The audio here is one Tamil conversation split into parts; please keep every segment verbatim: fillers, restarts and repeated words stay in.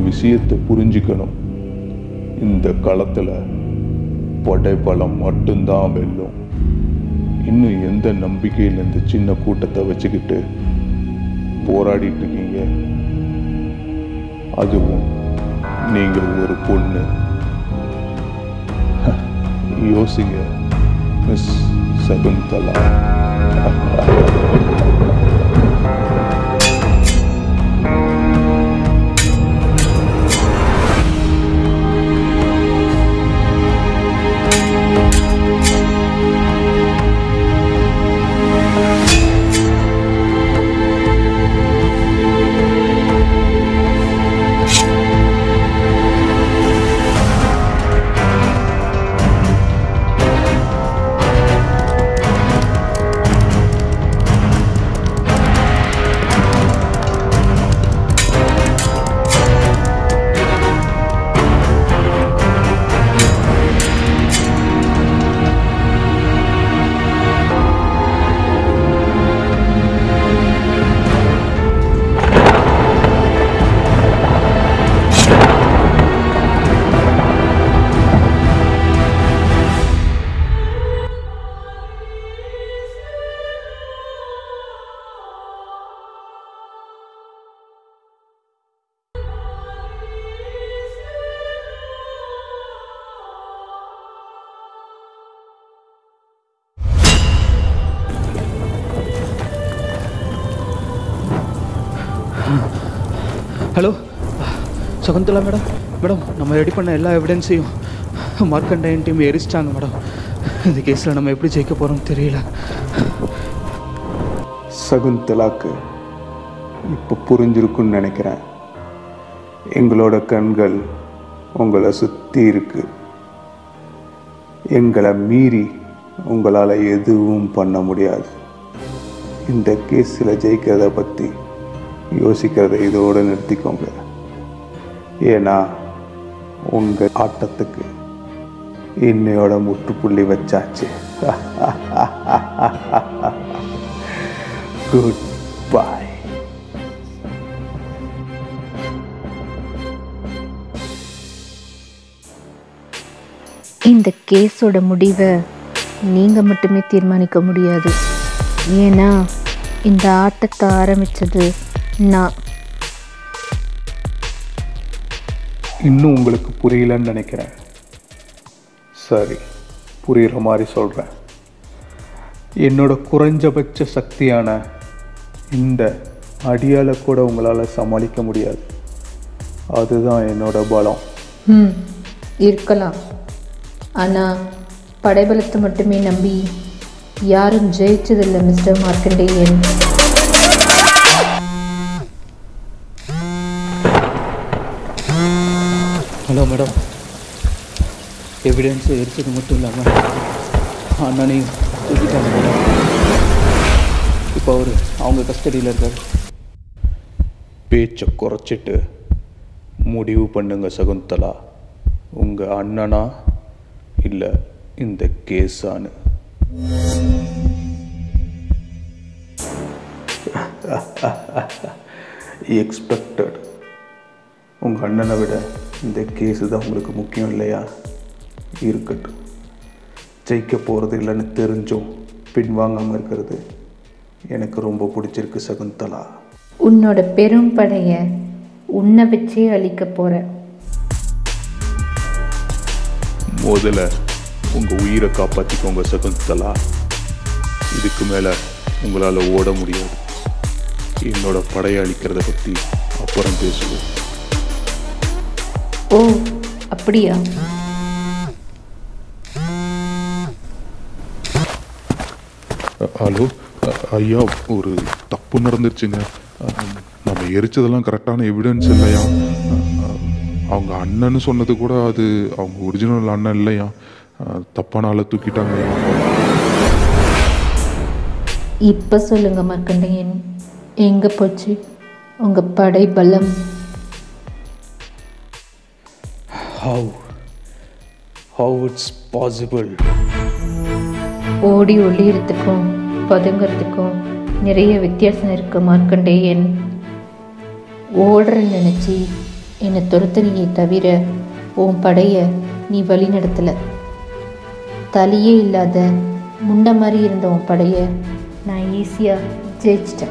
விஷயத்தை புரிஞ்சுக்கணும். இந்த களத்தில் படைபலம் மட்டும்தான் வெல்லும். இன்னும் எந்த நம்பிக்கையில் இந்த சின்ன கூட்டத்தை வச்சுக்கிட்டு போராடிட்டு இருக்கீங்க? அதுவும் நீங்க ஒரு பொண்ணு. யோசிங்க miss Shakuntala. Hello Shakuntala madam. Madam, நம்ம ரெடி பண்ண எல்லா எவிடன்ஸையும் மார்க்கண்டையன் டீம் எரிச்சிட்டாங்க மேடம். இந்த கேஸில் நம்ம எப்படி ஜெயிக்க போகிறோம் தெரியல. சகுந்தலாக்கு இப்போ புரிஞ்சிருக்குன்னு நினைக்கிறேன். எங்களோட கண்கள் உங்களை சுற்றி இருக்கு. எங்களை மீறி உங்களால் எதுவும் பண்ண முடியாது. இந்த கேஸில் ஜெயிக்கிறத பற்றி யோசிக்கிறத இதோடு நிறுத்திக்கோங்க. ஏன்னா உங்கள் ஆட்டத்துக்கு இன்னையோட முற்றுப்புள்ளி வச்சாச்சு. Good bye. இந்த கேஸோட முடிவை நீங்கள் மட்டுமே தீர்மானிக்க முடியாது. ஏன்னா இந்த ஆட்டத்தை ஆரம்பித்தது நான். இன்னும் உங்களுக்கு புரியலன்னு நினைக்கிறேன். சரி, புரிகிற மாதிரி சொல்கிறேன். என்னோட குறைஞ்சபட்ச சக்தியான இந்த அடியால் கூட உங்களால் சமாளிக்க முடியாது. அதுதான் என்னோட பலம். ம் இருக்கலாம். ஆனால் படைபலத்தை மட்டுமே நம்பி யாரும் ஜெயிச்சதில்லை மிஸ்டர் மார்க்கண்டேயன். ஹலோ மேடம், எவிடன்ஸை எரிச்சது மட்டும் இல்லாமல் அண்ணனையும் தூக்கிட்டாங்க மேடம். இப்போ அவர் அவங்க கஸ்டடியில் இருக்கார். பேச்சை குறைச்சிட்டு முடிவு பண்ணுங்க சகுந்தலா. உங்கள் அண்ணனா இல்லை இந்த கேஸானு. எக்ஸ்பெக்டட். உங்கள் அண்ணனை விட இந்த கேஸு தான் உங்களுக்கு முக்கியம் இல்லையா? இருக்கட்டும். ஜெயிக்க போகிறது இல்லைன்னு தெரிஞ்சும் பின்வாங்காமல் இருக்கிறது எனக்கு ரொம்ப பிடிச்சிருக்கு சகுந்தலா. உன்னோட பெரும் படையை உன்னை வச்சே அழிக்க போகிற. முதல்ல உங்கள் உயிரை காப்பாற்றிக்கோங்க சகுந்தலா. இதுக்கு மேலே உங்களால் ஓட முடியாது. என்னோட படையை அழிக்கிறத பற்றி அப்புறம் பேசுவோம். ஓ அப்படியா? ஹலோ ஐயா, ஒரு தப்பு நடந்துருச்சுங்க. நம்ம எரிச்சதெல்லாம் கரெக்டான எவிடன்ஸ் இல்லையா? அவங்க அண்ணன்னு சொன்னது கூட அது அவங்க ஒரிஜினல் அண்ணன் இல்லையா? தப்பான ஆளை தூக்கிட்டாங்க. இப்போ சொல்லுங்க மார்க்கண்டையன், எங்கே போச்சு உங்கள் படை பலம்? How? How it's possible? ஓடி ஒளியறதுக்கும் பதுங்கிறதுக்கும் நிறைய வித்தியாசம் இருக்கு மார்க்கண்டேயன். ஓடுற நினச்சி என்னை துரத்துனியே தவிர உன் படையை நீ வழி நடத்தலை. தலையே இல்லாத முண்டை மாதிரி இருந்த உன் படையை நான் ஈஸியாக ஜெயிச்சிட்டேன்.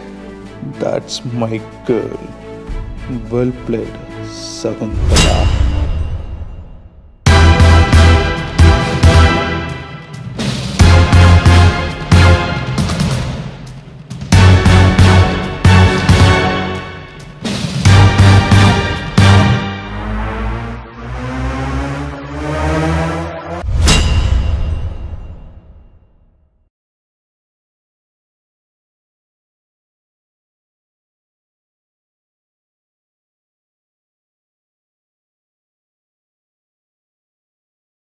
That's my girl. Well played, Sakunthala.